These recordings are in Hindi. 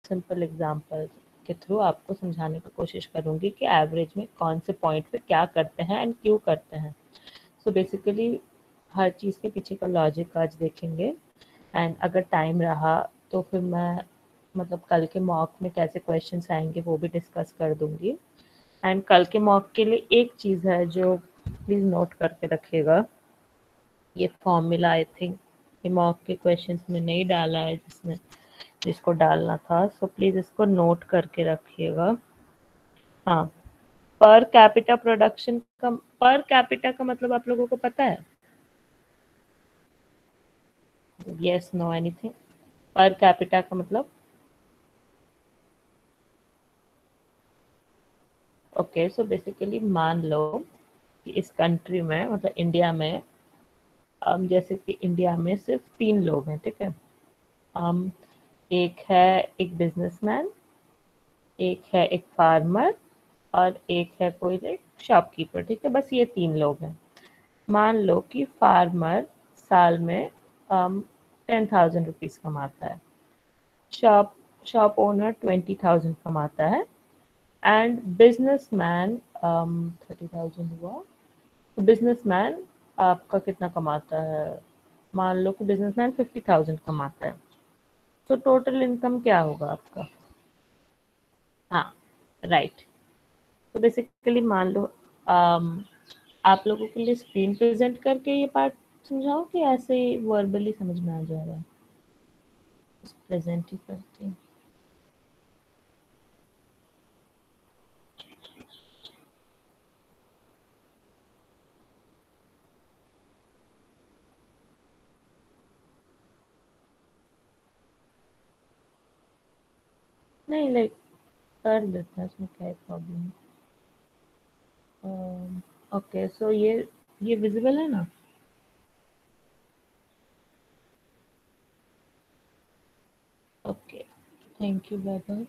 सिंपल एग्जांपल के थ्रू आपको समझाने की कोशिश करूँगी कि एवरेज में कौन से पॉइंट पे क्या करते हैं एंड क्यों करते हैं। सो बेसिकली हर चीज़ के पीछे का लॉजिक आज देखेंगे एंड अगर टाइम रहा तो फिर मैं मतलब कल के मॉक में कैसे क्वेश्चंस आएंगे वो भी डिस्कस कर दूंगी। एंड कल के मॉक के लिए एक चीज़ है जो प्लीज़ नोट करके रखिएगा, ये फॉर्मूला आई थिंक ये मॉक के क्वेश्चंस में नहीं डाला है जिसको डालना था, सो प्लीज़ इसको नोट करके रखिएगा। हाँ, पर कैपिटा प्रोडक्शन का, पर कैपिटा का मतलब आप लोगों को पता है? Yes no anything? Per capita का मतलब? ओके, सो बेसिकली मान लो कि इस कंट्री में मतलब इंडिया में जैसे कि इंडिया में सिर्फ 3 लोग हैं, ठीक है? um, एक है एक बिजनेसमैन, एक है एक फार्मर और एक है कोई एक शॉपकीपर, ठीक है? बस ये 3 लोग हैं। मान लो कि फार्मर साल में 10,000 रुपीज कमाता है, शॉप शॉप ओनर 20,000 कमाता है एंड बिजनेसमैन 30,000 हुआ। तो बिजनेसमैन आपका कितना कमाता है? मान लो कि बिजनेसमैन 50,000 कमाता है, तो टोटल इनकम क्या होगा आपका? हाँ, राइट। तो बेसिकली मान लो आप लोगों के लिए स्क्रीन प्रेजेंट करके ये पार्ट समझाओ कि ऐसे ही वर्बली समझ में आ जाएगा? प्रेजेंट ही करती हूँ। नहीं, लाइक कर देता है, इसमें क्या प्रॉब्लम? ओके, सो ये विजिबल है ना? Okay, thank you, bye bye.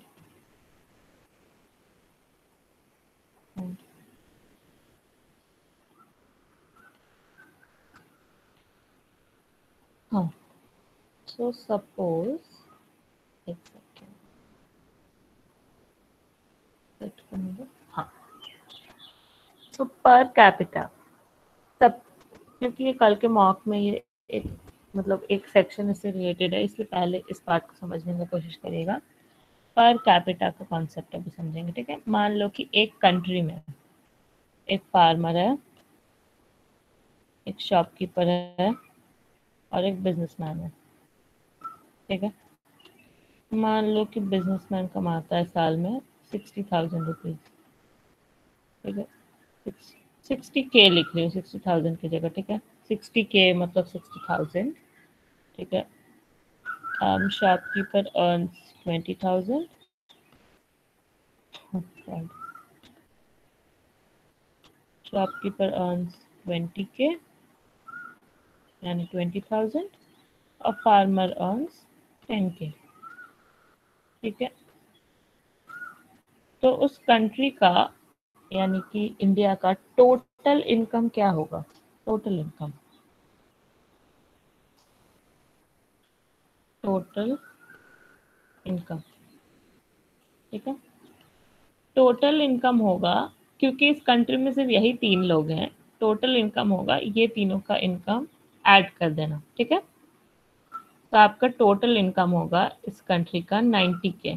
हाँ, सो सपोज एक सेकेंड सेट करने दो। हाँ, सो पर कैपिटा सब, क्योंकि ये कल के मॉक में ये एक मतलब एक सेक्शन इससे रिलेटेड है, इसलिए पहले इस पार्ट को समझने की कोशिश करिएगा। पर कैपिटा का कॉन्सेप्ट अभी समझेंगे, ठीक है? मान लो कि एक कंट्री में एक फार्मर है, एक शॉपकीपर है और एक बिजनेसमैन है, ठीक है? मान लो कि बिजनेसमैन कमाता है साल में 60,000 रुपीज, ठीक है? 60K लिख रही हूँ 60,000 की जगह, ठीक है? 60K मतलब 60,000, ठीक है? Shopkeeper earns 20,000. Sorry. Shopkeeper earns 20K यानी 20,000 और फार्मर earns 10K, ठीक है? तो उस कंट्री का यानी कि इंडिया का टोटल इनकम क्या होगा? टोटल इनकम, टोटल इनकम, ठीक है? टोटल इनकम होगा, क्योंकि इस कंट्री में सिर्फ यही 3 लोग हैं, टोटल इनकम होगा ये तीनों का इनकम ऐड कर देना, ठीक है? तो आपका टोटल इनकम होगा इस कंट्री का 90K।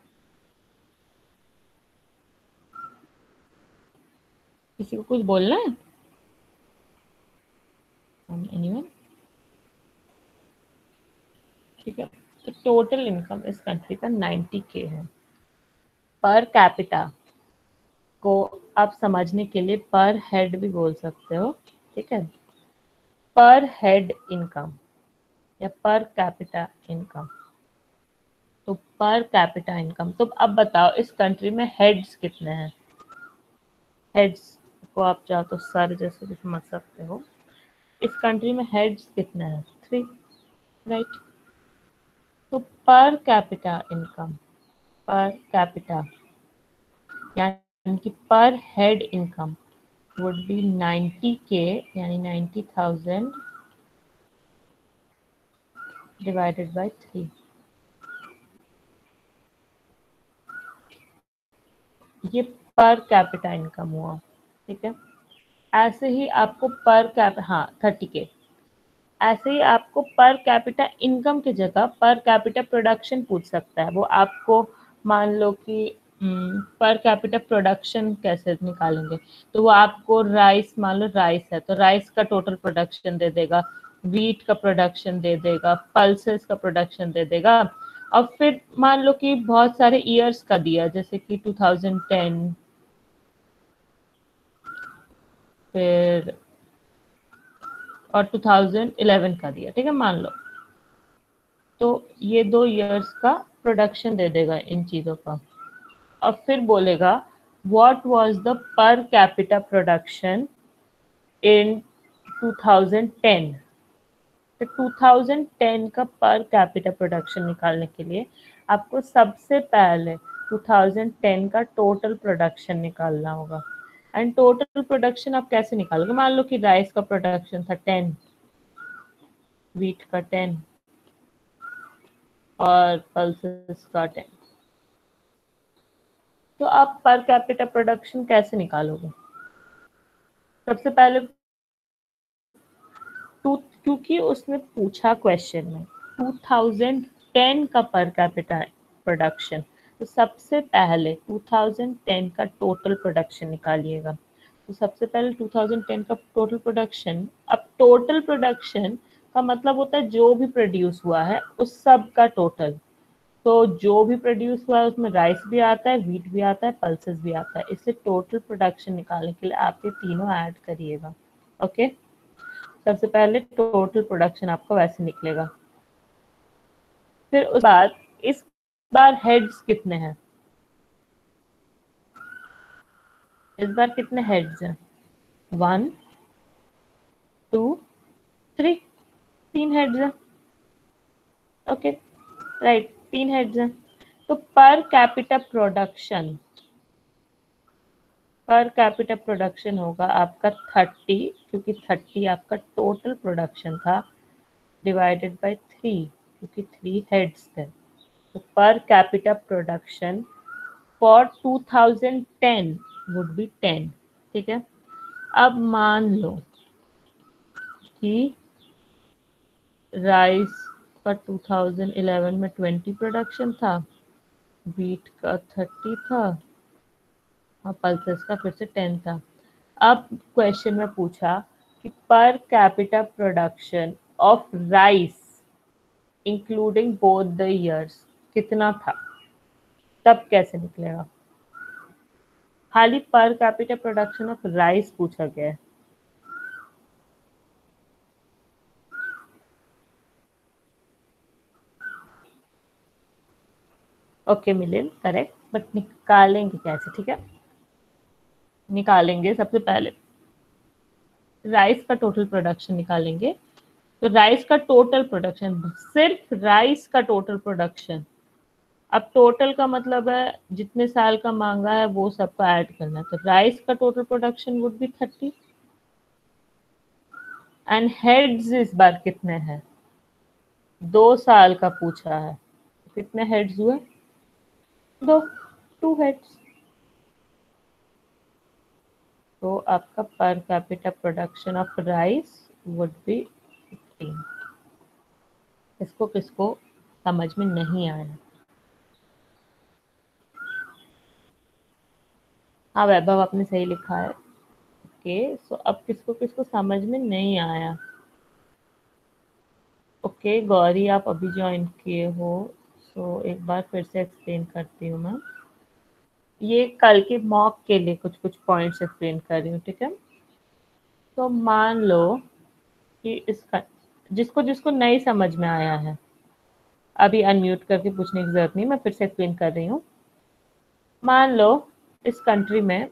किसी को कुछ बोलना है? एनीवन? ठीक है, तो टोटल इनकम इस कंट्री का 90K है। पर कैपिटा को आप समझने के लिए पर हेड भी बोल सकते हो, ठीक है? पर हेड इनकम या पर कैपिटा इनकम। तो पर कैपिटा इनकम, तो अब बताओ इस कंट्री में हेड्स कितने हैं? हेड्स को आप चाहो तो सर जैसे भी समझ सकते हो। इस कंट्री में हेड्स कितने हैं? 3, राइट? तो per capita income, per capita यानी कि पर head income would be 90K यानी 90,000 divided by 3, ये पर कैपिटा इनकम हुआ, ठीक है। ऐसे ही आपको पर कैप हाँ 30K, ऐसे ही आपको पर कैपिटा इनकम की जगह पर कैपिटा प्रोडक्शन पूछ सकता है। वो आपको मान लो कि पर कैपिटा प्रोडक्शन कैसे निकालेंगे, तो वो आपको राइस, मान लो राइस है तो राइस का टोटल प्रोडक्शन दे देगा, व्हीट का प्रोडक्शन दे देगा, पल्सेस का प्रोडक्शन दे देगा। और फिर मान लो कि बहुत सारे ईयर्स का दिया, जैसे कि 2010, फिर और 2011 का दिया, ठीक है मान लो। तो ये 2 ईयर्स का प्रोडक्शन दे देगा इन चीज़ों का। और फिर बोलेगा what was the per capita production in 2010। तो 2010 का पर कैपिटा प्रोडक्शन निकालने के लिए आपको सबसे पहले 2010 का टोटल प्रोडक्शन निकालना होगा। एंड टोटल प्रोडक्शन आप कैसे निकालोगे, मान लो कि राइस का प्रोडक्शन था 10, व्हीट का 10 और पल्सेस का 10। तो आप पर कैपिटा प्रोडक्शन कैसे निकालोगे? सबसे पहले क्योंकि उसने पूछा क्वेश्चन में 2010 का पर कैपिटा प्रोडक्शन, तो सबसे पहले 2010 का टोटल प्रोडक्शन निकालिएगा। तो सबसे पहले 2010 का टोटल प्रोडक्शन, अब टोटल प्रोडक्शन का मतलब होता है जो भी प्रोड्यूस हुआ है उस सब का टोटल। तो जो भी प्रोड्यूस हुआ है उसमें राइस भी आता है, व्हीट भी आता है, पल्सेस भी आता है। इसलिए टोटल प्रोडक्शन निकालने के लिए आप ये तीनों ऐड करिएगा। ओके, सबसे पहले टोटल प्रोडक्शन आपका वैसे निकलेगा। फिर उस बाद इस बार हेड्स कितने हैं, इस बार कितने हेड्स हैं? 1 2 3, 3 हेड्स हैं। ओके राइट, 3 हेड्स हैं। तो पर कैपिटा प्रोडक्शन होगा आपका 30, क्योंकि 30 आपका टोटल प्रोडक्शन था, डिवाइडेड बाय 3, क्योंकि 3 हेड्स थे। तो per capita production for 2010 would be 10, ठीक है। अब मान लो कि राइस का 2011 में 20 प्रोडक्शन था, व्हीट का 30 था और पल्सेस का फिर से 10 था। अब क्वेश्चन में पूछा कि per capita production of rice including both the years कितना था, तब कैसे निकलेगा? खाली पर कैपिटा प्रोडक्शन ऑफ राइस पूछा गया है। ओके मिलियन करेक्ट, बट निकालेंगे कैसे, ठीक है। निकालेंगे सबसे पहले राइस का टोटल प्रोडक्शन निकालेंगे। तो राइस का टोटल प्रोडक्शन, सिर्फ राइस का टोटल प्रोडक्शन। अब टोटल का मतलब है जितने साल का मांगा है वो सबका ऐड करना है। तो राइस का total production would be 30। And heads इस बार कितने हैं, 2 साल का पूछा है, तो कितने हेड्स हुए? दो, 2 हेड्स। तो आपका per capita production of rice would be 15। इसको किसको समझ में नहीं आया? हाँ वैभव आपने सही लिखा है। ओके सो अब किसको किसको समझ में नहीं आया? ओके गौरी आप अभी ज्वाइन किए हो, सो एक बार फिर से एक्सप्लेन करती हूँ मैं। ये कल के मॉक के लिए कुछ कुछ पॉइंट्स एक्सप्लेन कर रही हूँ, ठीक है। तो मान लो कि इसका जिसको जिसको नहीं समझ में आया है अभी अनम्यूट करके पूछने की जरूरत नहीं, मैं फिर से एक्सप्लेन कर रही हूँ। मान लो इस कंट्री में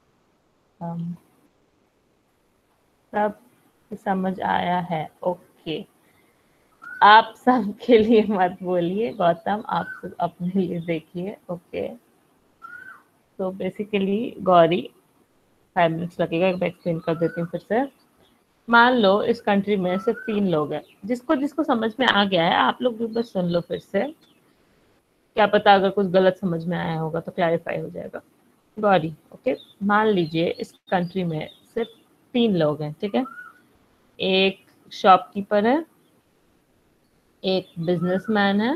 सब समझ आया है, ओके। आप सबके लिए मत बोलिए, गौतम आप सब अपने लिए देखिए, ओके। तो बेसिकली गौरी 5 मिनट्स लगेगा, एक बार एक्सप्लेन कर देती हूँ फिर से। मान लो इस कंट्री में सिर्फ 3 लोग हैं, जिसको जिसको समझ में आ गया है आप लोग भी बस सुन लो फिर से, क्या पता अगर कुछ गलत समझ में आया होगा तो क्लैरिफाई हो जाएगा। गौरी, ओके, मान लीजिए इस कंट्री में सिर्फ 3 लोग हैं, ठीक है। एक शॉपकीपर है, एक बिजनेसमैन है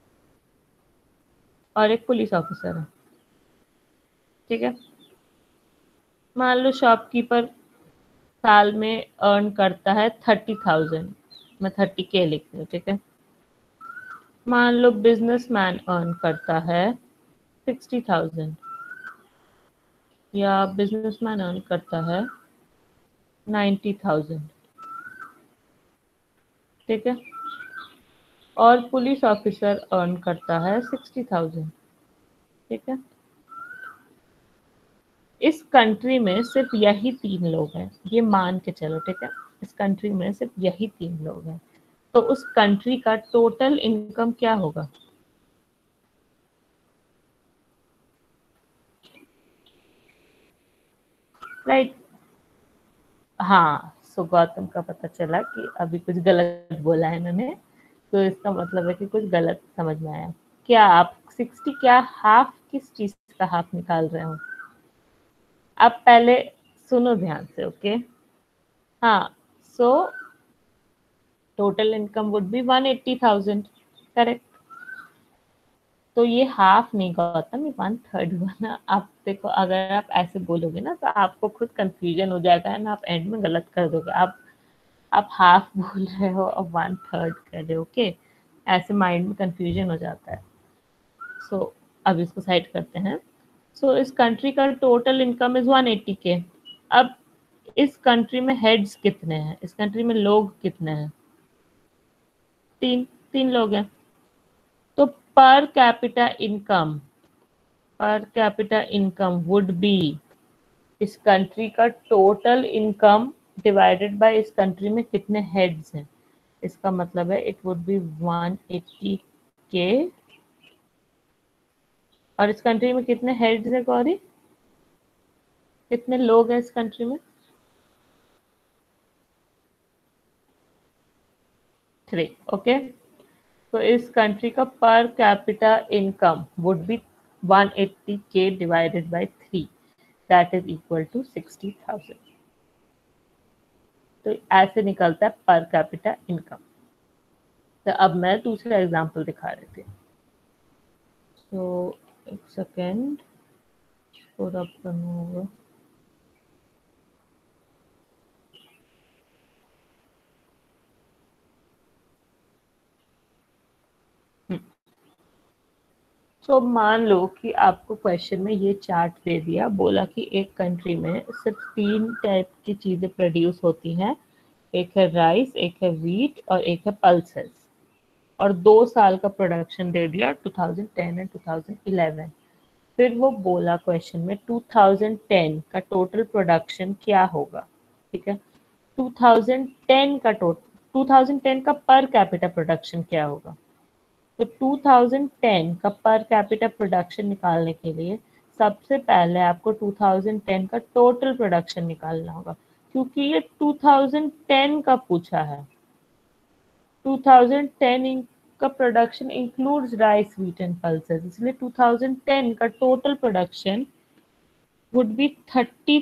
और एक पुलिस ऑफिसर है, ठीक है। मान लो शॉपकीपर साल में अर्न करता है 30,000, मैं 30K लिखती हूँ, ठीक है। मान लो बिजनेसमैन अर्न करता है 60,000 या बिजनेसमैन अर्न करता है 90,000, ठीक है। और पुलिस ऑफिसर अर्न करता है 60,000, ठीक है। इस कंट्री में सिर्फ यही 3 लोग हैं, ये मान के चलो, ठीक है। इस कंट्री में सिर्फ यही 3 लोग हैं, तो उस कंट्री का टोटल इनकम क्या होगा? राइट, हाँ। सो गौतम का पता चला कि अभी कुछ गलत बोला है इन्होंने, तो इसका मतलब है कि कुछ गलत समझ में आया। क्या आप 60, क्या हाफ, किस चीज का हाफ निकाल रहे हो? आप पहले सुनो ध्यान से, ओके। हाँ, so total income would be 180,000, correct. तो ये हाफ नहीं गौतम, ये 1/3 हुआ ना। आप देखो, अगर आप ऐसे बोलोगे ना तो आपको खुद कंफ्यूजन हो जाएगा है ना, आप एंड में गलत कर दोगे। आप हाफ बोल रहे हो और 1/3 कर रहे हो, ओके। ऐसे माइंड में कंफ्यूजन हो जाता है। सो अब इसको साइड करते हैं। सो इस कंट्री का टोटल इनकम इज 180K। अब इस कंट्री में हेड्स कितने हैं, इस कंट्री में लोग कितने हैं? 3, 3 लोग हैं। तो per capita income, per capita income would be इस कंट्री का टोटल इनकम डिवाइडेड बाय इस कंट्री में कितने हेड्स हैं। इसका मतलब है इट वुड बी 180K। और इस कंट्री में कितने हेड्स है गौरी, कितने लोग हैं इस कंट्री में? 3, ओके। तो इस कंट्री का per capita income would be 180K divided by 3, that is equal to 60,000। तो ऐसे निकलता है पर कैपिटा इनकम। तो अब मैं दूसरा एग्जांपल दिखा रही थी। तो एक सेकेंड, पूरा करना होगा। तो मान लो कि आपको क्वेश्चन में ये चार्ट दे दिया, बोला कि एक कंट्री में सिर्फ 3 टाइप की चीजें प्रोड्यूस होती हैं। एक है राइस, एक है व्हीट और एक है पल्सेस। और 2 साल का प्रोडक्शन दे दिया, 2010 एंड 2011। फिर वो बोला क्वेश्चन में 2010 का टोटल प्रोडक्शन क्या होगा, ठीक है। 2010 का टोटल, 2010 का पर कैपिटा प्रोडक्शन क्या होगा? तो 2010 का पर कैपिटा प्रोडक्शन निकालने के लिए सबसे पहले आपको 2010 का टोटल प्रोडक्शन निकालना होगा, क्योंकि ये 2010 का पूछा है। 2010 का production includes rice, wheat and pulses, इसलिए 2010 का total production would be 30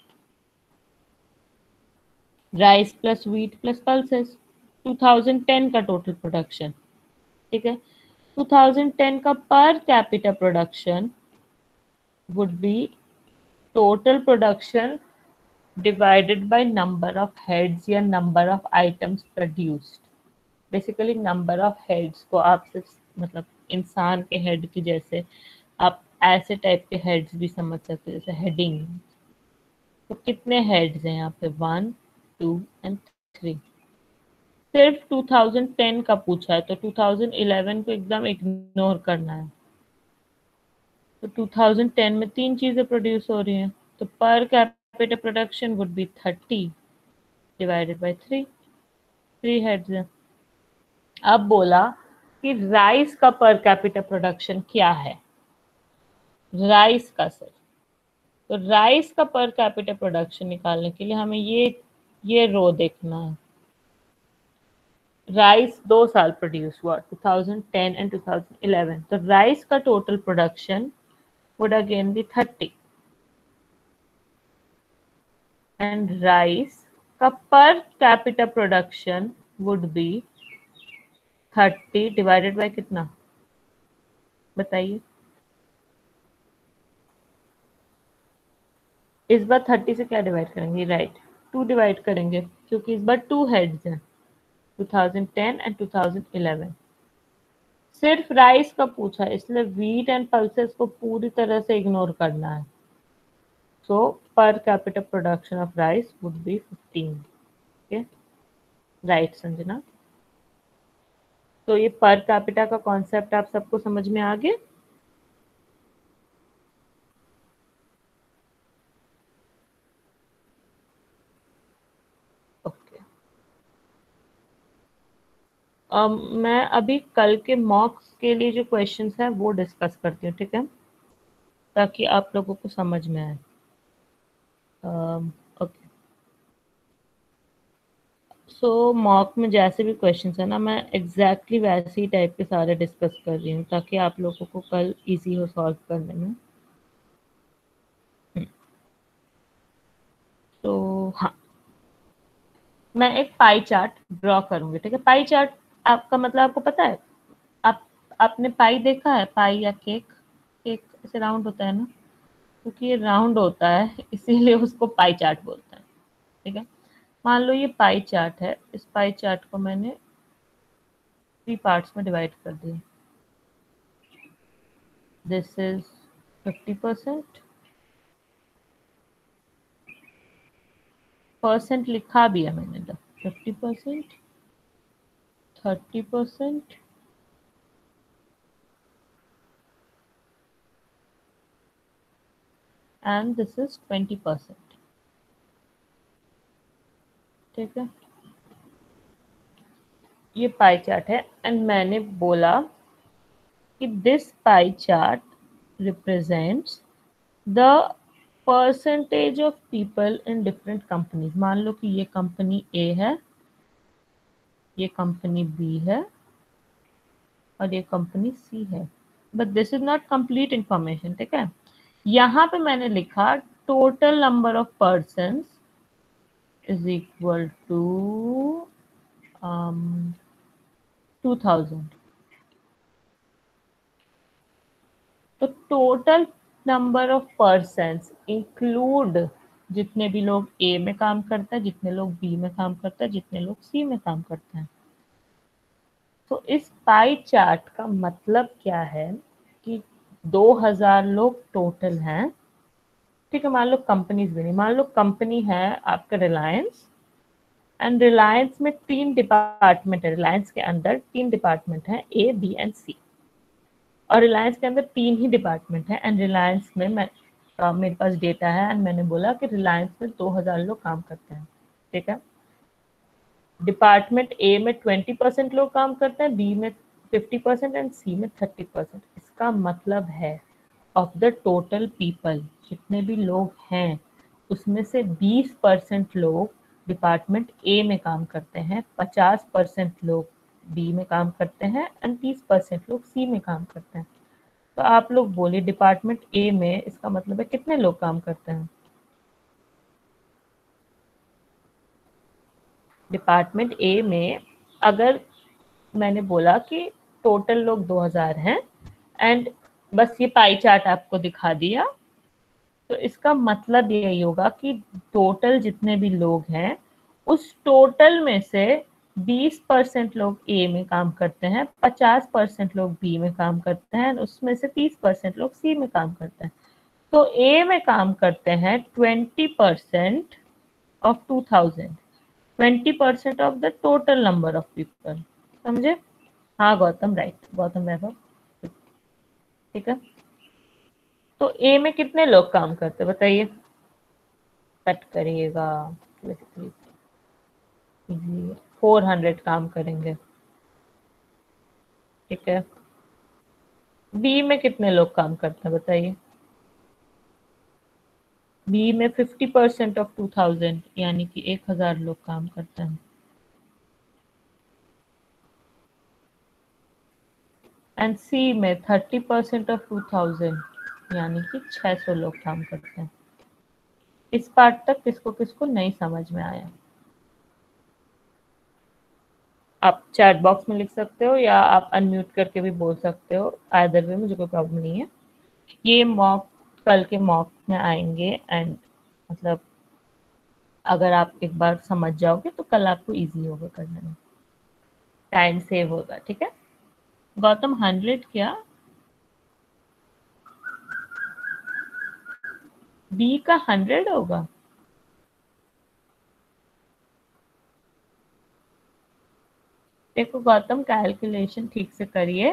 rice plus wheat plus pulses. 2010 का टोटल प्रोडक्शन, ठीक है। 2010 का per capita production would be total production divided by number of heads या number of items produced। Basically number of heads को आप सिर्फ, मतलब इंसान के हेड की जैसे आप ऐसे टाइप के हेड्स भी समझ सकते हैं, जैसे हेडिंग। तो कितने हेड्स हैं यहाँ पे? 1, 2 एंड 3। सिर्फ 2010 का पूछा है, तो 2011 को एकदम इग्नोर करना है। तो 2010 में 3 चीजें प्रोड्यूस हो रही हैं, तो per capita production would be 30 divided by 3, 3 heads हैं। अब बोला कि राइस का पर कैपिटा प्रोडक्शन क्या है, राइस का सर। तो राइस का पर कैपिटा प्रोडक्शन निकालने के लिए हमें ये रो देखना है। राइस 2 साल प्रोड्यूस हुआ, 2010 एंड 2011। तो राइस का total production would again be 30। And rice का per capita production would be 30 divided by कितना, बताइए। इस बार 30 से क्या डिवाइड करेंगे, राइट 2 डिवाइड करेंगे, क्योंकि इस बार 2 हेड्स हैं, 2010 एंड 2011। सिर्फ राइस का पूछा है, इसलिए व्हीट एंड पल्सेस को पूरी तरह से इग्नोर करना है। So per capita production of rice would be 15। Okay, right Sanjana. तो ये पर कैपिटा का कॉन्सेप्ट आप सबको समझ में आ गया। ओके, मैं अभी कल के मॉक्स के लिए जो क्वेश्चंस हैं वो डिस्कस करती हूँ, ठीक है, ताकि आप लोगों को समझ में आए। ओके, सो मॉक में जैसे भी क्वेश्चंस है ना, मैं एग्जैक्टली वैसे ही टाइप के सारे डिस्कस कर रही हूँ, ताकि आप लोगों को कल इजी हो सॉल्व करने में। तो हाँ, मैं एक पाई चार्ट ड्रॉ करूंगी, ठीक है। पाई चार्ट आपका मतलब आपको पता है, आप आपने पाई देखा है, पाई या केक, केक ऐसे राउंड होता है ना, क्योंकि ये राउंड होता है इसीलिए उसको पाई चार्ट बोलते हैं, ठीक है। मान लो ये पाई चार्ट है, इस पाई चार्ट को मैंने 3 पार्ट्स में डिवाइड कर दिया। दिस इज 50%, परसेंट लिखा भी है मैंने, 50%, 30%, एंड दिस इज 20%, ठीक है। ये पाई चार्ट है एंड मैंने बोला कि this pie chart represents the percentage of people in different companies. मान लो कि ये कंपनी ए है, ये कंपनी बी है, और ये कंपनी सी है, but this is not complete information, ठीक है। यहाँ पे मैंने लिखा total number of person is equal to 2000। तो total number of persons include जितने भी लोग ए में काम करते हैं, जितने लोग बी में काम करते हैं, जितने लोग सी में काम करते हैं। तो इस पाई चार्ट का मतलब क्या है कि 2000 लोग टोटल हैं, ठीक है। मान लो कंपनीज भी नहीं, मान लो कंपनी है आपका रिलायंस, एंड रिलायंस में 3 डिपार्टमेंट है, रिलायंस के अंदर 3 डिपार्टमेंट है, ए बी एंड सी, और रिलायंस के अंदर 3 ही डिपार्टमेंट है, एंड रिलायंस में मेरे पास डेटा है एंड मैंने बोला कि रिलायंस में 2000 लोग काम करते हैं, ठीक है। डिपार्टमेंट ए में 20% लोग काम करते हैं, बी में 50% एंड सी में 30%। इसका मतलब है ऑफ द टोटल पीपल, जितने भी लोग हैं उसमें से 20% लोग डिपार्टमेंट ए में काम करते हैं, 50% लोग बी में काम करते हैं एंड 30% लोग सी में काम करते हैं। तो आप लोग बोलिए डिपार्टमेंट ए में इसका मतलब है कितने लोग काम करते हैं। डिपार्टमेंट ए में अगर मैंने बोला कि टोटल लोग 2000 हैं एंड बस ये पाई चार्ट आपको दिखा दिया, तो इसका मतलब यही होगा कि टोटल जितने भी लोग हैं उस टोटल में से 20% लोग ए में काम करते हैं, 50% लोग बी में काम करते हैं, उसमें से 30% लोग सी में काम करते हैं। तो ए में काम करते हैं 20% of 2000, 20% of the total number of people, समझे। हाँ गौतम, राइट, गौतम वैभव, ठीक है। तो ए में कितने लोग काम करते हैं बताइए, कट करिएगा, 400 काम करेंगे, ठीक है। बी में कितने लोग काम करते हैं बताइए, बी में 50% ऑफ 2000 यानी कि 1000 लोग काम करते हैं, एंड सी में 30% ऑफ 2000 यानी कि 600 लोग काम करते हैं, इस पार्ट तक किसको किसको नहीं समझ में आया? आप चैट बॉक्स में लिख सकते हो या आप अनम्यूट करके भी बोल सकते हो, आइदर वे मुझे कोई प्रॉब्लम नहीं है। ये मॉक कल के मॉक में आएंगे एंड मतलब अगर आप एक बार समझ जाओगे तो कल आपको इजी होगा करने में, टाइम सेव होगा। ठीक है गौतम, 100 क्या बी का 100 होगा? देखो गौतम, कैलकुलेशन ठीक से करिए।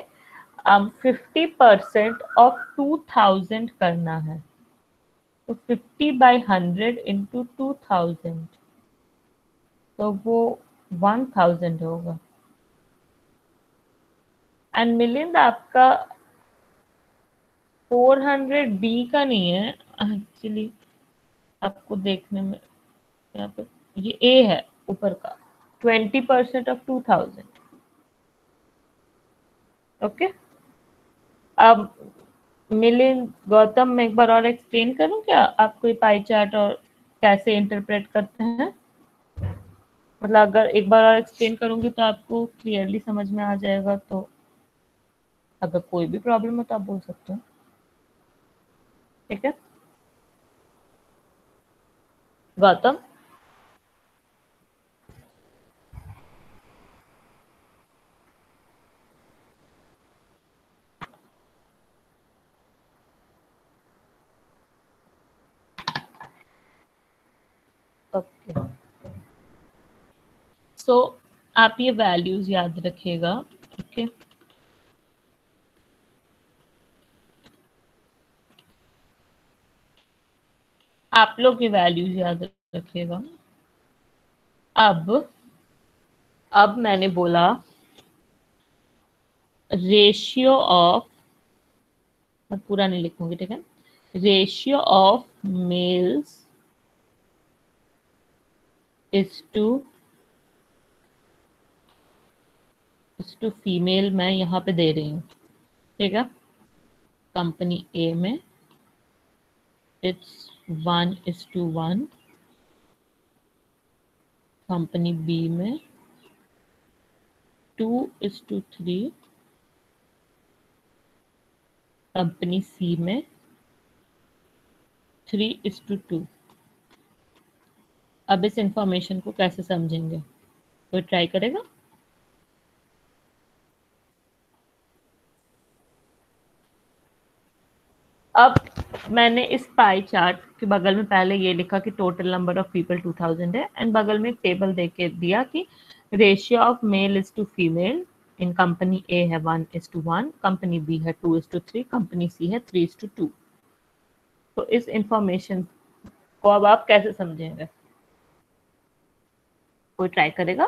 50% ऑफ 2000 करना है, तो 50/100 इंटू 2000, तो वो 1000 होगा। एंड मिलिंद, आपका 400 बी का नहीं है एक्चुअली, आपको देखने में यहाँ पे ये ए है ऊपर का, 20% ऑफ 2000। ओके, अब मिलिंद गौतम, मैं एक बार और एक्सप्लेन करूं क्या आपको ये पाई चार्ट और कैसे इंटरप्रेट करते हैं? मतलब अगर एक बार और एक्सप्लेन करूंगी तो आपको क्लियरली समझ में आ जाएगा, तो अगर कोई भी प्रॉब्लम हो तो आप बोल सकते हो। ठीक है गौतम, ओके सो आप ये वैल्यूज याद रखिएगा। ओके आप लोग ये वैल्यूज याद रखिएगा। अब मैंने बोला रेशियो ऑफ, मैं पूरा नहीं लिखूंगी, ठीक है, ratio of males is to female मैं यहाँ पे दे रही हूँ। ठीक है, कंपनी ए में इट्स 1:1, कंपनी बी में 2:3, कंपनी सी में 3:2। अब इस इंफॉर्मेशन को कैसे समझेंगे, कोई ट्राई करेगा? अब मैंने इस पाई चार्ट के बगल में पहले ये लिखा कि टोटल नंबर ऑफ पीपल 2000 है, एंड बगल में एक टेबल दे के दिया कि ratio of male is to female in company A है 1:1, कंपनी बी है 2:3, कंपनी सी है 3:2। तो इस इंफॉर्मेशन को अब आप कैसे समझेंगे, कोई ट्राई करेगा?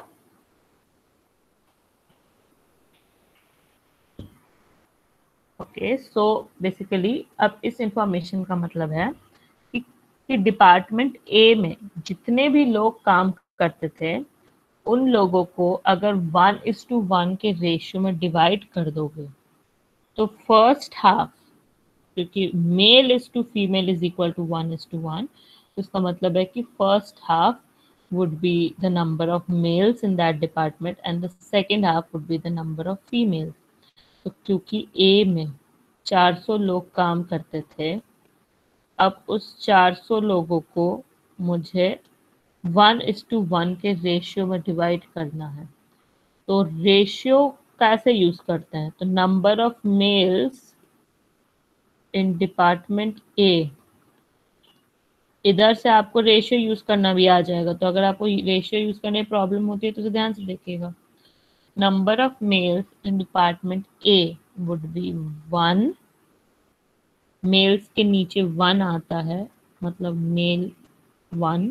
ओके सो बेसिकली अब इस इंफॉर्मेशन का मतलब है कि डिपार्टमेंट ए में जितने भी लोग काम करते थे उन लोगों को अगर 1:1 के रेशियो में डिवाइड कर दोगे तो फर्स्ट हाफ, क्योंकि male is to female is equal to 1:1, तो इसका मतलब है कि first half would be the number of males in that department and the second half would be the number of females. तो क्योंकि ए में 400 लोग काम करते थे, अब उस 400 लोगों को मुझे 1:1 के रेशियो में डिवाइड करना है। तो रेशियो कैसे यूज करते हैं, तो number of males in department A, इधर से आपको रेशियो यूज करना भी आ जाएगा, तो अगर आपको रेशियो यूज करने में प्रॉब्लम होती है तो ध्यान से देखिएगा। Number of males in department A would be 1, males के नीचे 1 आता है, मतलब मेल 1,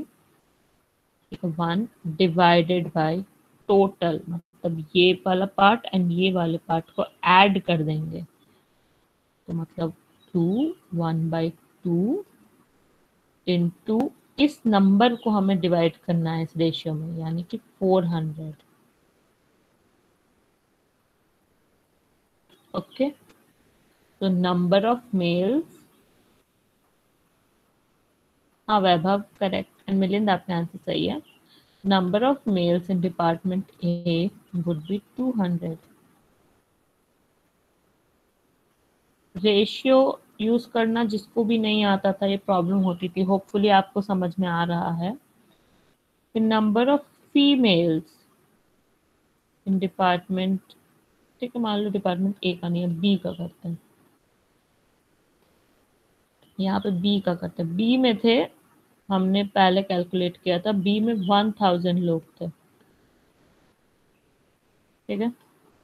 1 डिवाइडेड बाय टोटल, मतलब ये वाला पार्ट एंड ये वाले पार्ट को ऐड कर देंगे, तो मतलब 2, 1/2 इंटू इस नंबर को हमें डिवाइड करना है इस रेशियो में, यानी कि 400। ओके, तो नंबर ऑफ मेल्स हाँ वैभव करेक्ट एंड मिलिंद आपका आंसर सही है। Number of males in department A would be 200। Ratio use करना जिसको भी नहीं आता था ये प्रॉब्लम होती थी, होपफुली आपको समझ में आ रहा है। Number of females in department, ठीक है मान लो डिपार्टमेंट ए का नहीं है, बी का करते हैं। यहाँ पे बी का करते हैं। बी में थे, हमने पहले कैलकुलेट किया था, बी में 1000 लोग थे, ठीक है।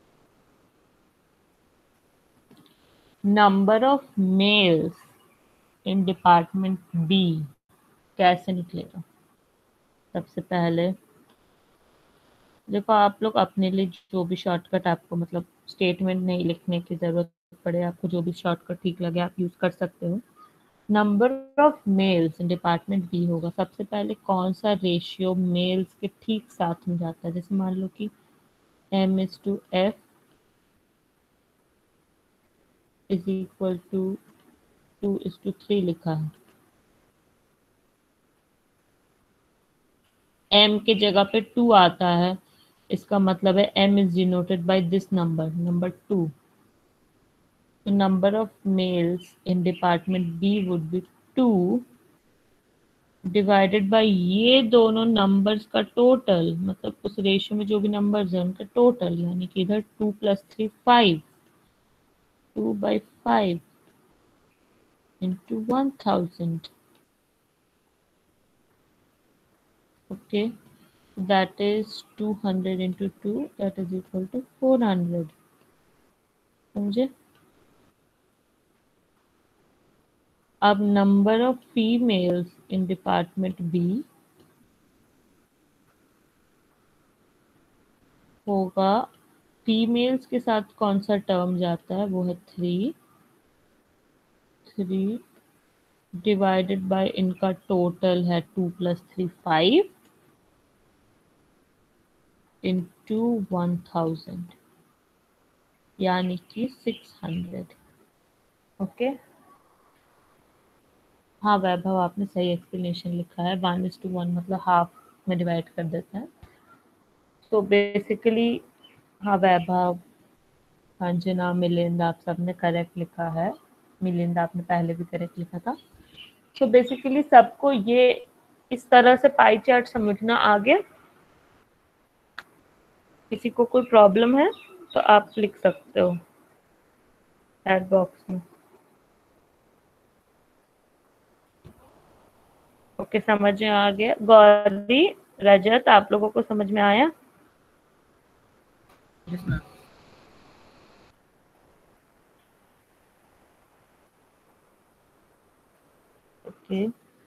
Number of males in department B कैसे निकलेगा? सबसे पहले देखो, आप लोग अपने लिए जो भी शॉर्टकट आपको, मतलब स्टेटमेंट नहीं लिखने की जरूरत पड़े, आपको जो भी शॉर्टकट ठीक लगे आप यूज कर सकते हो। Number of males in department B होगा, सबसे पहले कौन सा रेशियो मेल्स के ठीक साथ में जाता है। जैसे मान लो कि m/f इज इक्वल टू 2:3 लिखा है। m के जगह पे 2 आता है, इसका मतलब है m is denoted by this number, number 2। तो number of males in department B would be 2 divided by ये दोनों नंबर्स का टोटल, मतलब उस रेशियो में जो भी नंबर्स हैं उनका टोटल, यानी कि इधर 2 + 3 5, 2/5 into 1000, okay, that is 200 into 2, that is equal to 400, समझे। अब number of females in department B होगा, फीमेल्स के साथ कौन सा टर्म जाता है, वो है 3, 3 डिवाइडेड बाय इनका टोटल है 2 + 3 5 इंटू 1000, यानी कि 600, ओके। हाँ वैभव आपने सही एक्सप्लेनेशन लिखा है, 1:1 मतलब हाफ में डिवाइड कर देते हैं। तो बेसिकली हाँ वैभव, अंजना, मिलिंद आप सबने करेक्ट लिखा है। मिलिंद आपने पहले भी करेक्ट लिखा था। तो बेसिकली सबको ये इस तरह से पाई चार्ट समझना आ गया। किसी को कोई प्रॉब्लम है तो आप लिख सकते हो चैट बॉक्स में। ओके समझ में आ गया। गौरी, रजत, आप लोगों को समझ में आया? ओके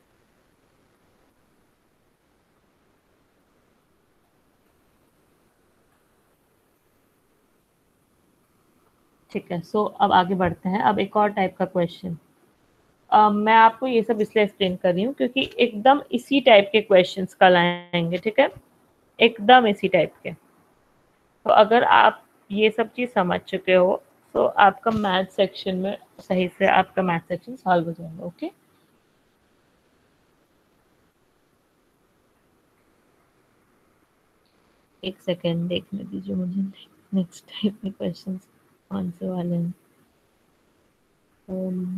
ठीक है। सो अब आगे बढ़ते हैं। अब एक और टाइप का क्वेश्चन, मैं आपको ये सब इसलिए एक्सप्लेन कर रही हूँ क्योंकि एकदम इसी टाइप के क्वेश्चंस कल आएंगे, ठीक है, एकदम इसी टाइप के। तो अगर आप ये सब चीज समझ चुके हो तो आपका मैथ सेक्शन में सही से आपका मैथ सेक्शन सॉल्व हो जाएगा। ओके एक सेकेंड देखने दीजिए मुझे, नेक्स्ट टाइप के क्वेश्चन कौन से वाले हैं। um,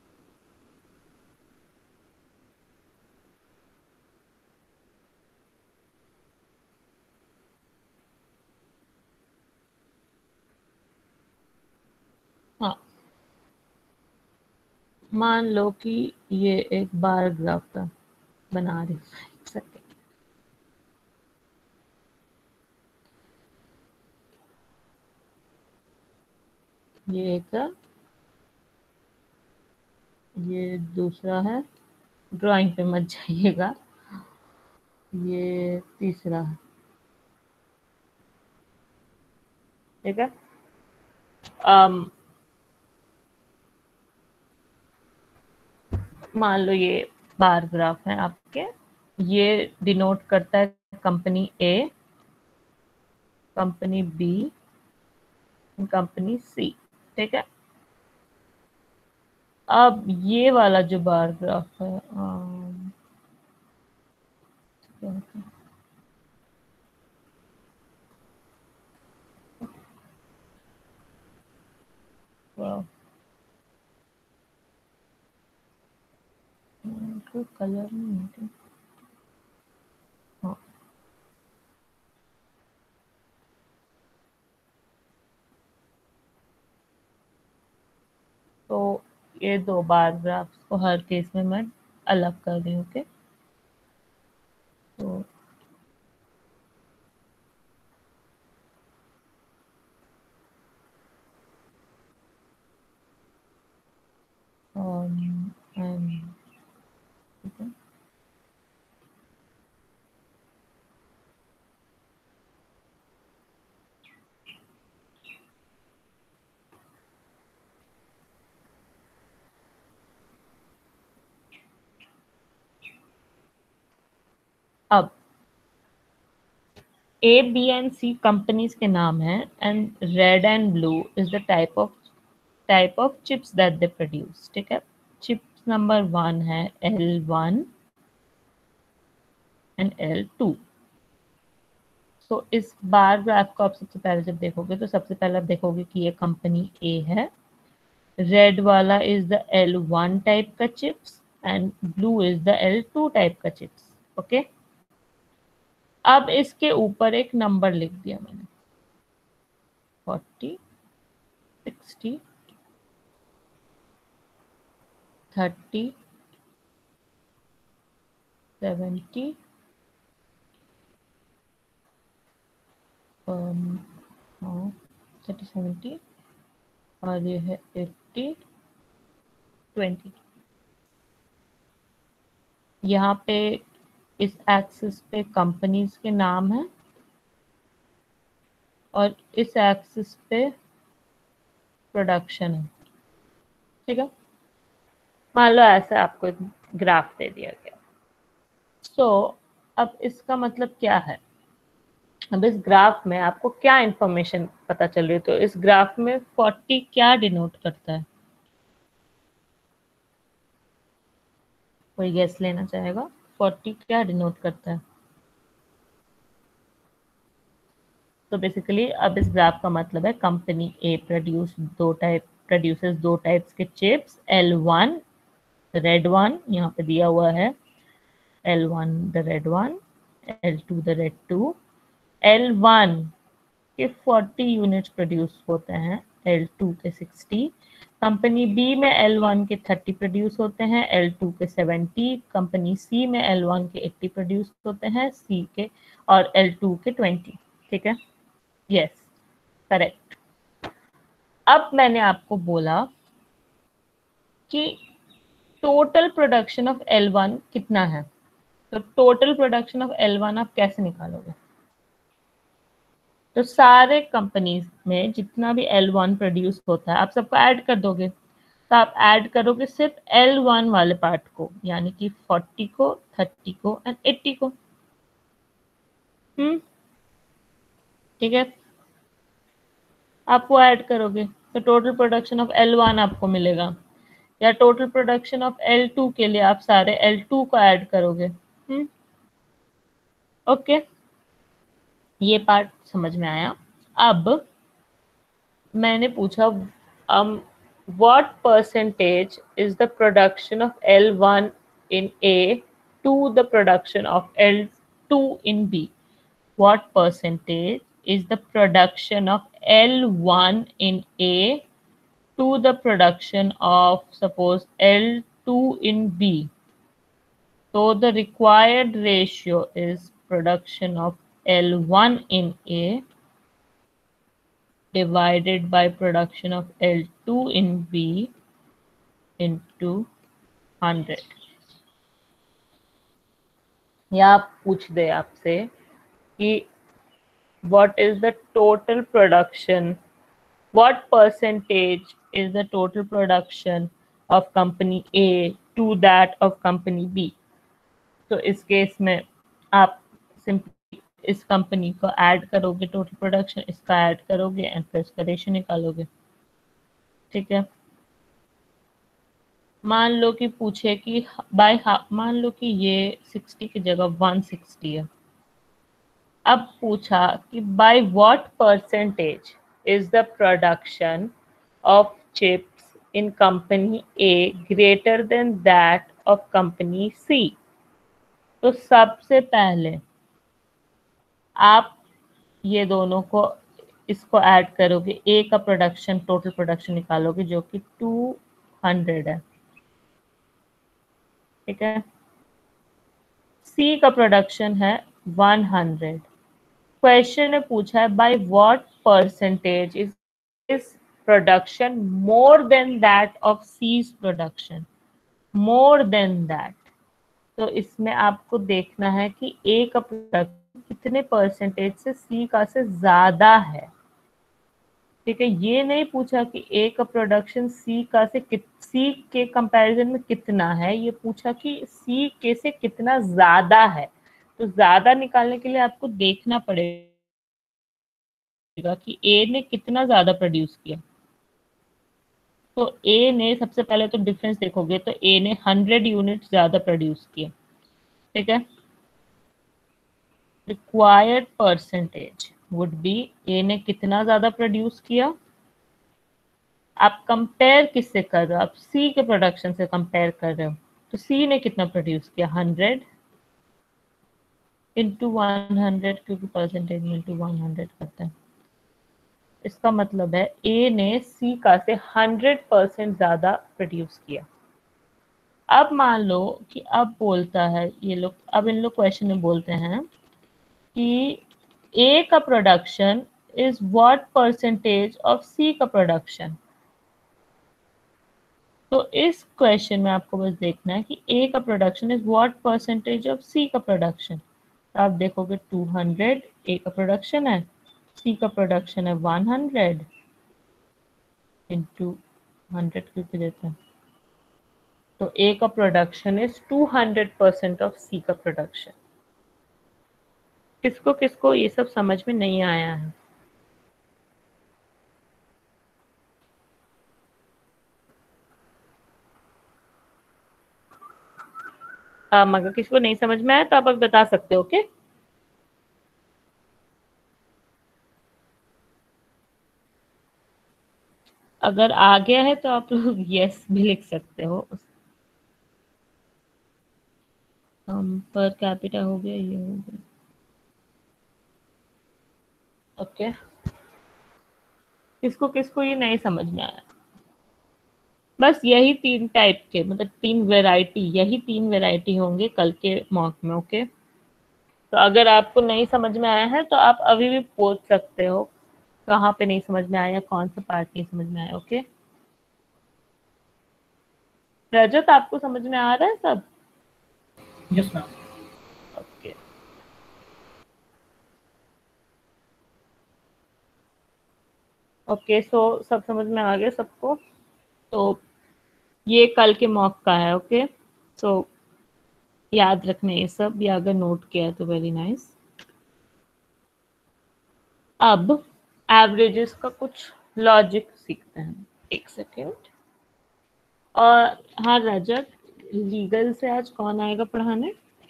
हाँ मान लो कि ये एक बार ग्राफ का बना रही हूँ, एक सेकेंड। ये एक, ये दूसरा है, ड्राइंग पे मत जाइएगा, ये तीसरा है, ठीक है। um, मान लो ये बार ग्राफ है आपके, ये डिनोट करता है company A, company B, company C, ठीक है। अब ये वाला जो बार ग्राफ है, ओके वाह, कोई कलर नहीं है। हाँ, तो ये दो बार ग्राफ्स को हर केस में मैं अलग कर रही हूँ। ओके, तो and अब A B and C companies के नाम हैं and red and blue is the type of chips that they produce. ठीक है, चिप्स नंबर 1 है L1 एंड L2। तो इस बार ग्राफ को आप सबसे पहले जब देखोगे तो सबसे पहले आप देखोगे कि ये कंपनी ए है, रेड वाला इज द L1 टाइप का chips and blue is the L2 type का चिप्स। ओके, अब इसके ऊपर एक नंबर लिख दिया मैंने 40 60 30 70 हाँ 30 70 और ये है 80 20। यहाँ पे इस एक्सिस पे कंपनीज के नाम है और इस एक्सिस पे प्रोडक्शन है। ठीक है, मान लो ऐसा आपको एक ग्राफ दे दिया गया। सो अब इसका मतलब क्या है, अब इस ग्राफ में आपको क्या इंफॉर्मेशन पता चल रही है? तो इस ग्राफ में 40 क्या डिनोट करता है? कोई गेस लेना चाहेगा? 40 क्या डिनोट करता है? तो बेसिकली अब इस ग्राफ का मतलब है कंपनी ए प्रोड्यूसेस दो टाइप्स के चिप्स, L1 रेड वन यहाँ पे दिया हुआ है, L1 the red one, L2 the red two. L1 के 40 यूनिट्स प्रोड्यूस होते हैं, L2 के 60। कंपनी बी में L1 के 30 प्रोड्यूस होते हैं, L2 के 70। कंपनी सी में L1 के 80 प्रोड्यूस होते हैं, सी के और L2 के 20। ठीक है, यस करेक्ट। अब मैंने आपको बोला कि टोटल प्रोडक्शन ऑफ L1 कितना है, तो टोटल प्रोडक्शन ऑफ L1 आप कैसे निकालोगे? तो सारे कंपनीज में जितना भी L1 प्रोड्यूस होता है आप सबको ऐड कर दोगे। तो आप ऐड करोगे सिर्फ L1 वाले पार्ट को, यानी कि 40 को, 30 को एंड 80 को। ठीक है, आप वो ऐड करोगे तो टोटल प्रोडक्शन ऑफ L1 आपको मिलेगा, या टोटल प्रोडक्शन ऑफ L2 के लिए आप सारे L2 को ऐड करोगे। ओके, ये पार्ट समझ में आया। अब मैंने पूछा what percentage is the production of L1 in A to the production of L2 in B? What percentage is the production of L1 in A to the production of suppose L2 in B? So the required ratio is production of L1 in A divided by production of L2 in B into 100। या पूछ दे आपसे कि what is the total production, what percentage is the total production of company A to that of company B? तो इस केस में आप सिंपली इस कंपनी को ऐड करोगे, टोटल प्रोडक्शन इसका ऐड करोगे एंड फिर इसका रेशियो निकालोगे। ठीक है, मान लो कि पूछे कि मान लो कि ये 60 की जगह 160 है। अब पूछा कि by what percentage is the production of chips in company A greater than that of company C. तो सबसे पहले आप ये दोनों को इसको ऐड करोगे, ए का प्रोडक्शन टोटल प्रोडक्शन निकालोगे जो कि 200 है, ठीक है। सी का प्रोडक्शन है 100। क्वेश्चन ने पूछा है by what percentage is production more than that of C's production, more than that. तो इसमें आपको देखना है कि ए का प्रोडक्शन कितने परसेंटेज से सी का से ज्यादा है, ठीक है। ये नहीं पूछा कि ए का प्रोडक्शन सी का से सी के कंपैरिजन में कितना है, ये पूछा कि सी के से कितना ज्यादा है। तो ज्यादा निकालने के लिए आपको देखना पड़ेगा कि ए ने कितना ज्यादा प्रोड्यूस किया। तो ए ने सबसे पहले तो डिफरेंस देखोगे तो ए ने 100 यूनिट ज्यादा प्रोड्यूस किया, ठीक है। Required percentage would be, A ने कितना ज्यादा प्रोड्यूस किया। आप कंपेयर किससे कर रहे हो, आप सी के प्रोडक्शन से कंपेयर कर रहे हो। तो सी ने कितना प्रोड्यूस किया, 100 इंटू 100, क्योंकि परसेंटेज में इंटू 100 करते हैं। इसका मतलब है ए ने सी का से 100% ज्यादा प्रोड्यूस किया। अब मान लो कि अब बोलता है ये लोग, अब इन लोग क्वेश्चन में बोलते हैं कि ए का production is what percentage of C का प्रोडक्शन। तो इस क्वेश्चन में आपको बस देखना है कि ए का production is what percentage of C का प्रोडक्शन। तो आप देखोगे 200 ए का प्रोडक्शन है, सी का प्रोडक्शन है 100 इंटू 100 क्योंकि देते हैं। तो ए का प्रोडक्शन इज 200% ऑफ सी का प्रोडक्शन। किसको किसको ये सब समझ में नहीं आया है? अगर किसी को नहीं समझ में आया तो आप अब बता सकते हो, ओके। अगर आ गया है तो आप लोग यस भी लिख सकते हो। पर कैपिटा हो गया, ये हो गया, ओके। किसको किसको ये नहीं समझ में आया? बस यही तीन टाइप के, मतलब तीन वेराइटी, यही तीन वेराइटी होंगे कल के मॉक में, ओके। तो अगर आपको नहीं समझ में आया है तो आप अभी भी पूछ सकते हो कहाँ पे नहीं समझ में आया, कौन सा पार्ट नहीं समझ में आया, ओके। रजत आपको समझ में आ रहा है सब? Yes ma'am. Okay, okay. So सब समझ में आ गया सबको? तो ये कल के मॉक का है, ओके। सो याद रखना ये सब, या अगर नोट किया है तो वेरी नाइस। अब एवरेजेस का कुछ लॉजिक सीखते हैं, एक सेकेंड। और हाँ रजत, लीगल से आज कौन आएगा पढ़ाने?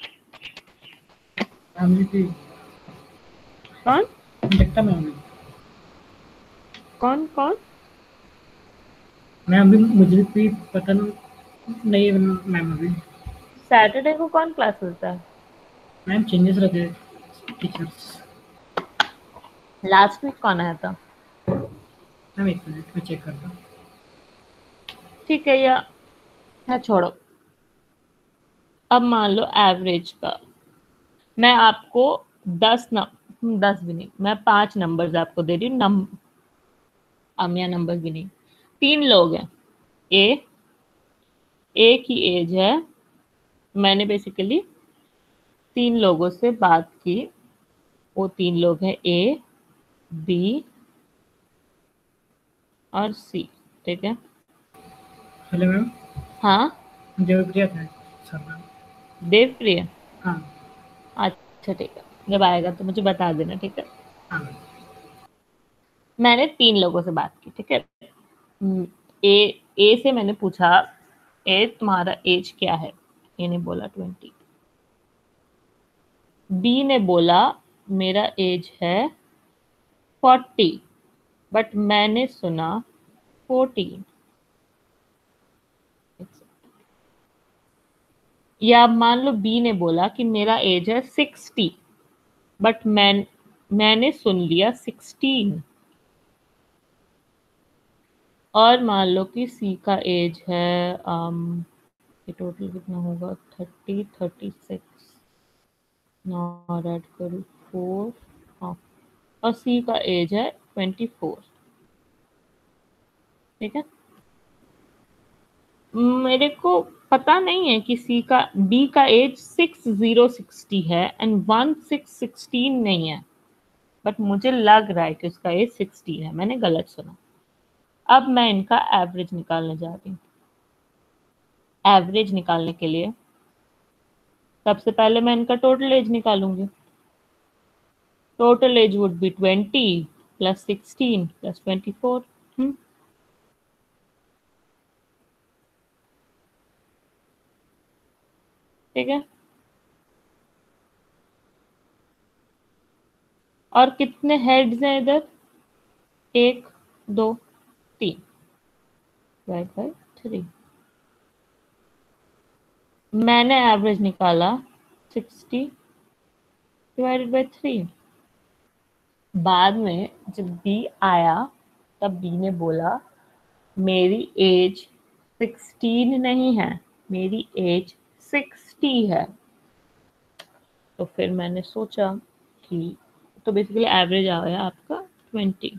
फैमिली की कौन देखता मैम। कौन कौन? मैम अभी मुझे भी पता नहीं है मैम अभी। सैटरडे को कौन क्लास होता है? मैम चेंजेस रखे टीचर्स। लास्ट वीक कौन आया था? मैम एक मिनट में चेक करता हूँ। ठीक है, या है छोड़ो। अब मान लो एवरेज का, मैं आपको 10 भी नहीं, मैं 5 नंबर्स आपको दे रही हूँ। या नंबर भी नहीं, 3 लोग हैं। ए, एक ही एज है। मैंने बेसिकली 3 लोगों से बात की। वो 3 लोग हैं ए, बी और सी, ठीक है। Hello ma'am. हाँ, देवप्रिया था सर मैम। देव प्रिय। हाँ। अच्छा ठीक है, जब आएगा तो मुझे बता देना, ठीक है। हाँ मैम। मैंने 3 लोगों से बात की, ठीक है। ए ए से मैंने पूछा ए तुम्हारा एज क्या है? ए ने बोला 20। बी ने बोला मेरा एज है 40, बट मैंने सुना 14। या मान लो बी ने बोला कि मेरा एज है 60, बट मैंने सुन लिया 16। और मान लो कि सी का एज है ये टोटल कितना होगा, 30, 36 और ऐड करूँ 4, हाँ, और सी का एज है 24। ठीक है, मेरे को पता नहीं है कि सी का बी का एज 6060 है एंड 1616 नहीं है, बट मुझे लग रहा है कि उसका एज 60 है। मैंने गलत सुना। अब मैं इनका एवरेज निकालने जा रही हूँ। एवरेज निकालने के लिए सबसे पहले मैं इनका टोटल एज निकालूंगी। Total age would be 20 plus 16 plus 24। ठीक है, और कितने हेड्स हैं इधर? 1 2 3 डिवाइड बाय 3। मैंने एवरेज निकाला 60 डिवाइडेड बाय 3। बाद में जब बी आया तब बी ने बोला मेरी एज 16 नहीं है, मेरी एज 60 है। तो फिर मैंने सोचा कि तो बेसिकली एवरेज आया आपका 20।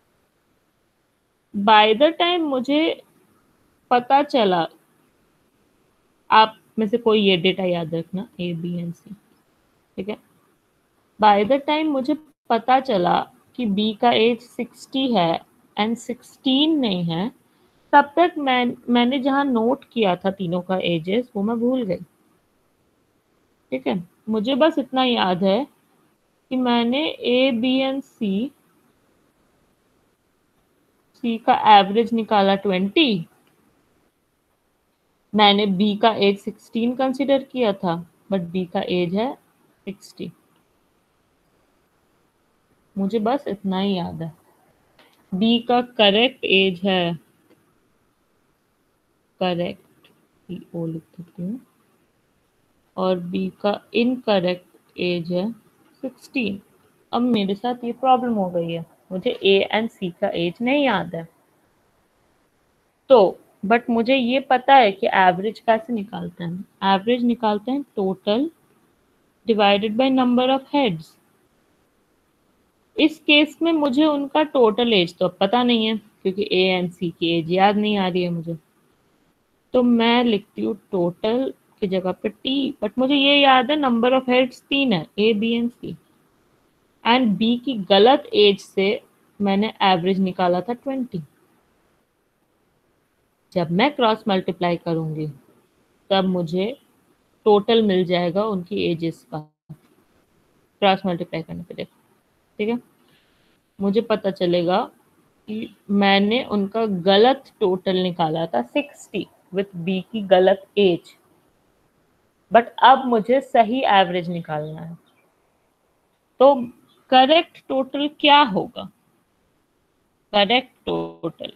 बाय द टाइम मुझे पता चला, आप में से कोई ये डेटा याद रखना, ए बी एंड सी। ठीक है, बाय द टाइम मुझे पता चला कि बी का एज 60 है एंड 16 नहीं है, तब तक मैंने जहाँ नोट किया था तीनों का एजेस वो मैं भूल गई। ठीक है, मुझे बस इतना याद है कि मैंने ए बी एंड सी का एवरेज निकाला 20। मैंने बी का एज 16 कंसिडर किया था, बट बी का एज है 60। मुझे बस इतना ही याद है। बी का करेक्ट एज है, करेक्ट ओ लिख देती हूँ, और बी का इनकरेक्ट एज है 16। अब मेरे साथ ये प्रॉब्लम हो गई है, मुझे ए एंड सी का एज नहीं याद है। तो बट मुझे ये पता है कि एवरेज कैसे निकालते हैं। एवरेज निकालते हैं total divided by number of heads. इस केस में मुझे उनका टोटल एज तो अब पता नहीं है, क्योंकि ए एंड सी की एज याद नहीं आ रही है मुझे। तो मैं लिखती हूँ टोटल की जगह पे टी, बट मुझे ये याद है नंबर ऑफ हेड्स 3 है, A B and C. And B की गलत एज से मैंने एवरेज निकाला था 20। जब मैं क्रॉस मल्टीप्लाई करूंगी तब मुझे टोटल मिल जाएगा उनकी एजेस का, क्रॉस मल्टीप्लाई करने पे। देखो, ठीक है, मुझे पता चलेगा कि मैंने उनका गलत टोटल निकाला था 60 विथ बी की गलत एज, बट अब मुझे सही एवरेज निकालना है। तो करेक्ट टोटल क्या होगा? करेक्ट टोटल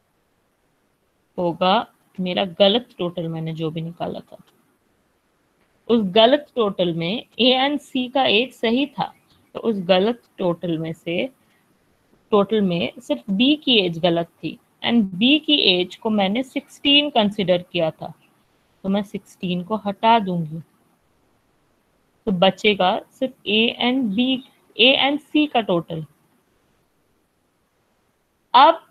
होगा मेरा गलत टोटल, मैंने जो भी निकाला था उस गलत टोटल में ए एंड सी का एज सही था, तो उस गलत टोटल में सिर्फ बी की एज गलत थी, एंड बी की एज को मैंने 16 कंसिडर किया था, तो मैं 16 को हटा दूंगी, तो बचेगा सिर्फ ए एंड सी का टोटल। अब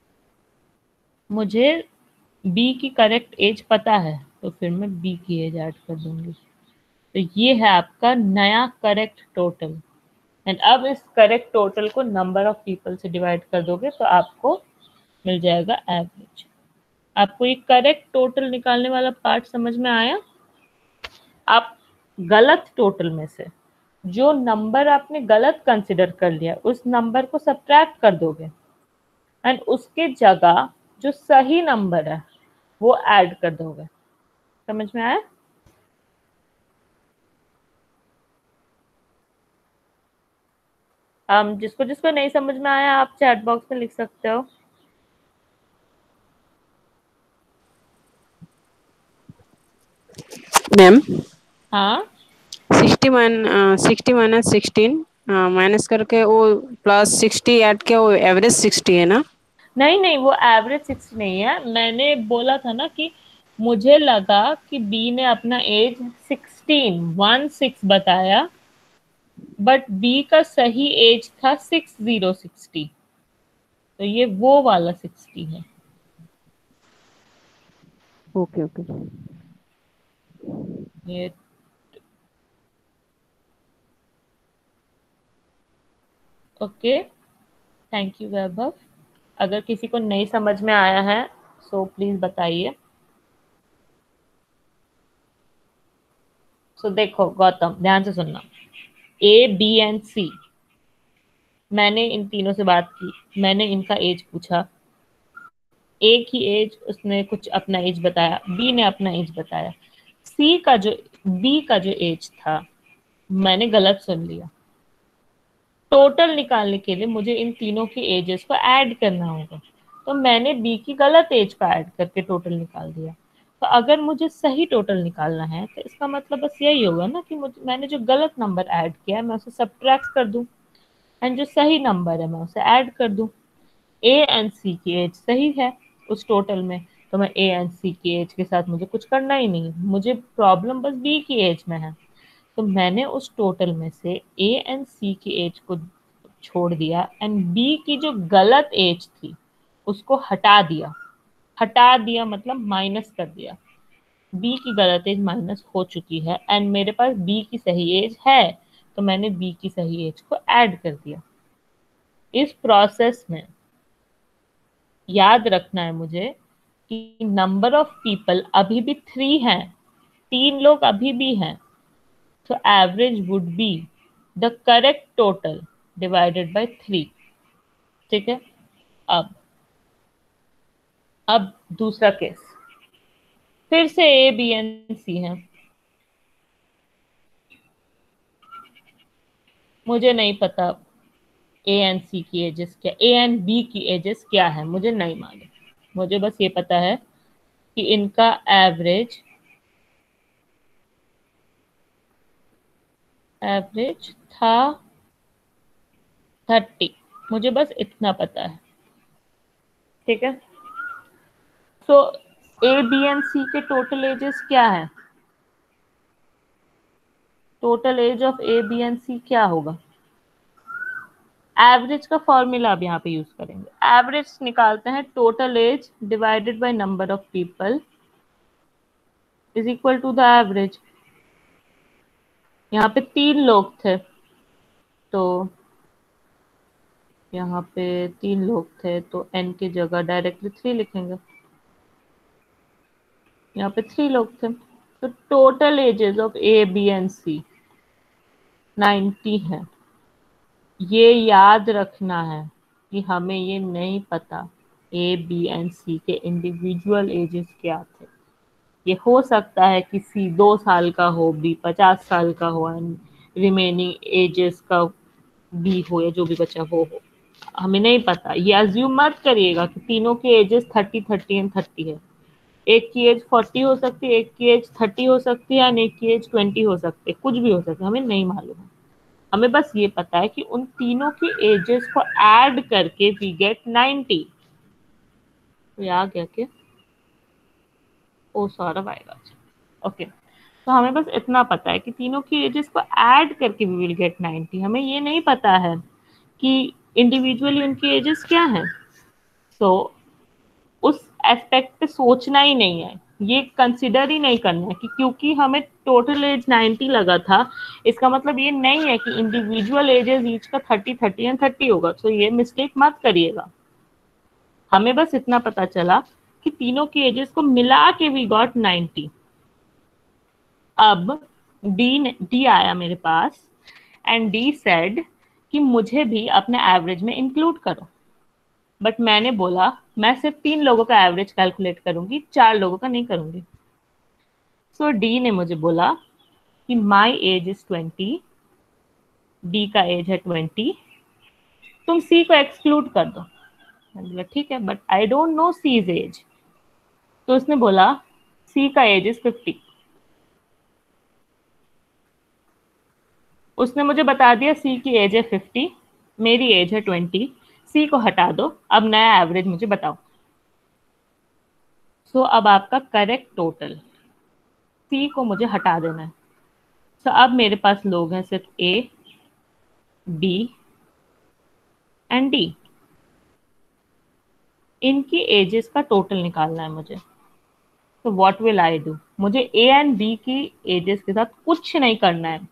मुझे बी की करेक्ट एज पता है, तो फिर मैं बी की एज ऐड कर दूंगी। तो ये है आपका नया करेक्ट टोटल। एंड अब इस करेक्ट टोटल को नंबर ऑफ पीपल से डिवाइड कर दोगे तो आपको मिल जाएगा एवरेज। आपको ये करेक्ट टोटल निकालने वाला पार्ट समझ में आया? आप गलत टोटल में से जो नंबर आपने गलत कंसिडर कर लिया उस नंबर को सब्ट्रैक्ट कर दोगे, एंड उसके जगह जो सही नंबर है वो ऐड कर दोगे। समझ में आया? जिसको जिसको नहीं समझ में आया आप चैट बॉक्स में लिख सकते हो। मैम हाँ 60 माइनस 16 माइनस करके वो प्लस 60 ऐड किया, वो एवरेज 60 है ना? नहीं नहीं, वो एवरेज 60 नहीं है। मैंने बोला था ना कि मुझे लगा कि बी ने अपना एज 16 बताया, बट बी का सही एज था 60। तो ये वो वाला 60 है। Okay okay. ये ओके, थैंक यू वैभव। अगर किसी को नहीं समझ में आया है सो प्लीज बताइए। सो देखो गौतम, ध्यान से सुनना। ए बी एंड सी, मैंने इन तीनों से बात की, मैंने इनका एज पूछा। ए की एज, उसने कुछ अपना एज बताया, बी ने अपना एज बताया। सी का जो बी का जो एज था, मैंने गलत सुन लिया। टोटल निकालने के लिए मुझे इन तीनों के एजेस को ऐड करना होगा, तो मैंने बी की गलत एज को ऐड करके टोटल निकाल दिया। तो अगर मुझे सही टोटल निकालना है तो इसका मतलब बस यही होगा ना कि मैंने जो गलत नंबर ऐड किया है मैं उसे सब्ट्रैक्ट कर दूं, एंड जो सही नंबर है मैं उसे ऐड कर दूं। ए एंड सी की एज सही है उस टोटल में, तो मैं ए एंड सी की एज के साथ मुझे कुछ करना ही नहीं, मुझे प्रॉब्लम बस बी की एज में है। तो मैंने उस टोटल में से ए एंड सी की एज को छोड़ दिया, एंड बी की जो गलत एज थी उसको हटा दिया। हटा दिया मतलब माइनस कर दिया। बी की गलत एज माइनस हो चुकी है एंड मेरे पास बी की सही एज है, तो मैंने बी की सही एज को ऐड कर दिया। इस प्रोसेस में याद रखना है मुझे कि नंबर ऑफ पीपल अभी भी 3 हैं, 3 लोग अभी भी हैं। तो average would be the correct total divided by 3। ठीक है। अब अब दूसरा केस, फिर से ए बी एंड सी है। मुझे नहीं पता ए एंड सी की एजेस क्या, ए एंड बी की एजेस क्या है मुझे नहीं मालूम। मुझे बस ये पता है कि इनका एवरेज एवरेज था 30। मुझे बस इतना पता है। ठीक है। सो ए बी एंड सी के टोटल एजेस क्या है? Total age of A B and C क्या होगा? एवरेज का फॉर्मूला अब यहाँ पे यूज करेंगे। एवरेज निकालते हैं, total age divided by number of people is equal to the average. यहाँ पे 3 लोग थे, तो यहाँ पे 3 लोग थे तो n की जगह डायरेक्टली 3 लिखेंगे। यहाँ पे 3 लोग थे, तो total ages of A B and C 90 है। ये याद रखना है कि हमें ये नहीं पता ए बी एंड सी के इंडिविजुअल एजेस क्या थे। ये हो सकता है कि सी 2 साल का हो, बी 50 साल का हो, एंड रिमेनिंग एजेस का बी हो या जो भी बचा वो हो। हमें नहीं पता। ये अज्यूम मत करिएगा कि तीनों के एजेस 30 एंड 30 है। एक की एज 40 हो सकती है, एक की एज 30 हो सकती है, एंड एक की एज 20 हो सकती है, कुछ भी हो सकता है, हमें नहीं मालूम है। हमें बस ये पता है कि उन तीनों के एजेस को ऐड करके वी गेट 90। तो ये आ गया क्या? ओ सौरभ आएगा। ओके, तो हमें बस इतना पता है कि तीनों की एजेस को ऐड करके वी विल गेट 90। हमें ये नहीं पता है कि इंडिविजुअली उनकी एजेस क्या हैं। तो उस एस्पेक्ट पे सोचना ही नहीं है, ये कंसिडर ही नहीं करना है कि क्योंकि हमें टोटल एज 90 लगा था, इसका मतलब ये नहीं है कि इंडिविजुअल एजेस ईच का 30 एंड 30 होगा। तो ये मिस्टेक मत करिएगा। हमें बस इतना पता चला कि तीनों की एजेस को मिला के वी गॉट 90। अब डी आया मेरे पास एंड डी सेड कि मुझे भी अपने एवरेज में इंक्लूड करो। बट मैंने बोला मैं सिर्फ 3 लोगों का एवरेज कैलकुलेट करूंगी, 4 लोगों का नहीं करूंगी। सो डी ने मुझे बोला कि माई एज इज 20, डी का एज है 20, तुम सी को एक्सक्लूड कर दो। मैंने बोला ठीक है, but I don't know C is age. तो उसने बोला सी का एज इज 50। उसने मुझे बता दिया सी की एज है 50, मेरी एज है 20, सी को हटा दो, अब नया एवरेज मुझे बताओ। सो अब आपका करेक्ट टोटल, सी को मुझे हटा देना है। सो अब मेरे पास लोग हैं सिर्फ ए, बी एंड डी। इनकी एजेस का टोटल निकालना है मुझे। तो व्हाट विल आई डू? मुझे ए एंड बी की एजेस के साथ कुछ नहीं करना है।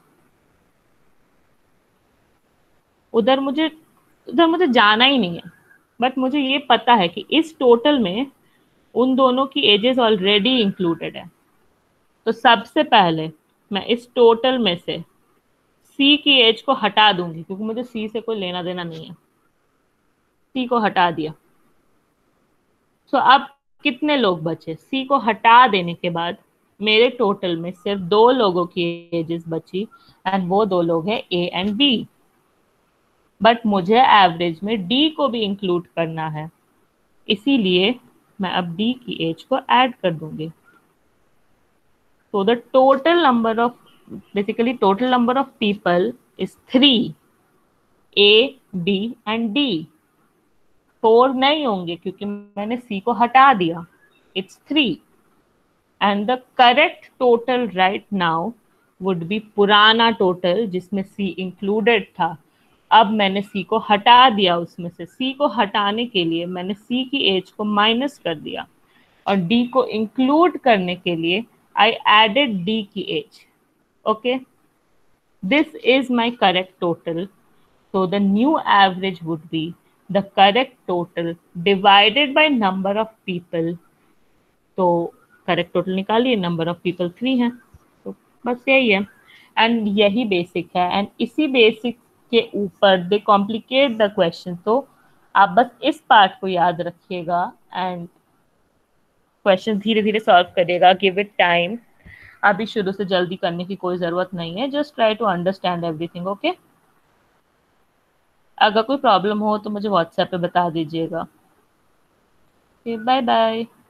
उधर मुझे उधर मुझे जाना ही नहीं है। बट मुझे ये पता है कि इस टोटल में उन दोनों की एजेस ऑलरेडी इंक्लूडेड है। तो सबसे पहले मैं इस टोटल में से सी की एज को हटा दूंगी, क्योंकि मुझे सी से कोई लेना देना नहीं है। सी को हटा दिया। तो अब कितने लोग बचे? सी को हटा देने के बाद मेरे टोटल में सिर्फ 2 लोगों की एजेस बची, एंड वो 2 लोग हैं ए एंड बी। बट मुझे एवरेज में डी को भी इंक्लूड करना है, इसीलिए मैं अब डी की एज को ऐड कर दूंगी। So the total number of, basically total number of people is 3, A, B and D. 4 नहीं होंगे क्योंकि मैंने C को हटा दिया। It's 3. And the correct total right now would be पुराना टोटल जिसमें C included था। अब मैंने C को हटा दिया, उसमें से C को हटाने के लिए मैंने C की एज को माइनस कर दिया, और D को इंक्लूड करने के लिए I added D की age. Okay, this is my correct total. So the new average would be the correct total divided by number of people. तो करेक्ट टोटल निकालिए, नंबर ऑफ पीपल 3 है। तो बस यही है, एंड यही बेसिक है, एंड इसी बेसिक के ऊपर दे कॉम्प्लिकेट द क्वेश्चन। तो आप बस इस पार्ट को याद रखिएगा एंड क्वेश्चन धीरे धीरे सॉल्व करिएगा। Give it time. अभी शुरू से जल्दी करने की कोई ज़रूरत नहीं है, just try to understand everything. Okay, अगर कोई प्रॉब्लम हो तो मुझे व्हाट्सएप पे बता दीजिएगा। Bye bye.